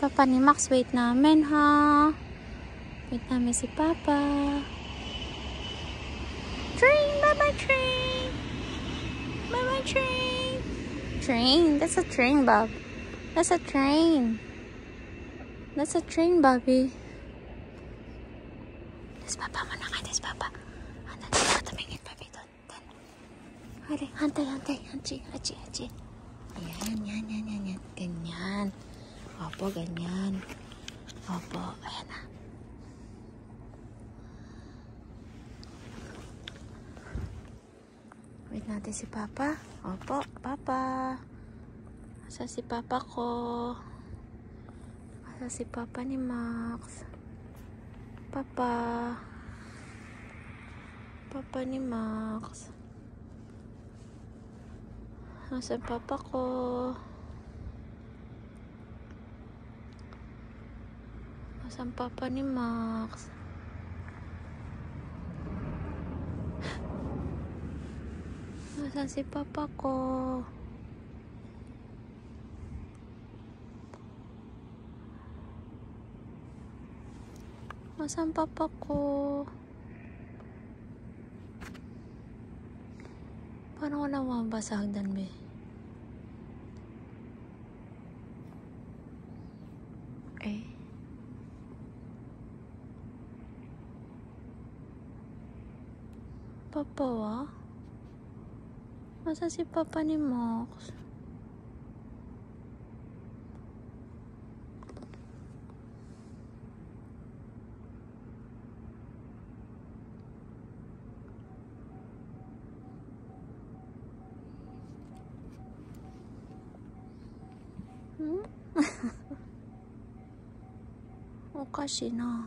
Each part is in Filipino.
Papa ni Max, wait namin ha. Wait namin si Papa. Train, bye-bye train. Bye-bye train. Train, that's a train, Bob. That's a train. That's a train, Bobby. Des Papa, mana ka, Des Papa? Hantay, tumingin, Bobby, doon. Hantay, haji. Yan. Ganyan. Opo, ganyan. Opo, ayan na. Wait natin si Papa. Opo, Papa. Asa si Papa ko? Asa si Papa ni Max? Papa ni Max. Asa Papa ko? Asan Papa ni Max? Asan si Papa ko? Asan Papa ko? Paano ko nawamba sa hagdan, be? Papa wa? Masa si Papa ni Max? O kasi na.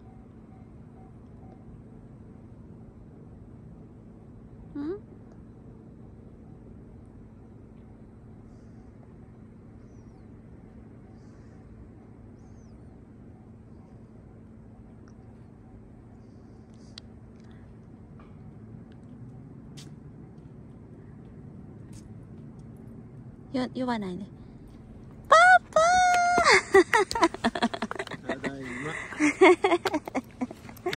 言わないね。パパ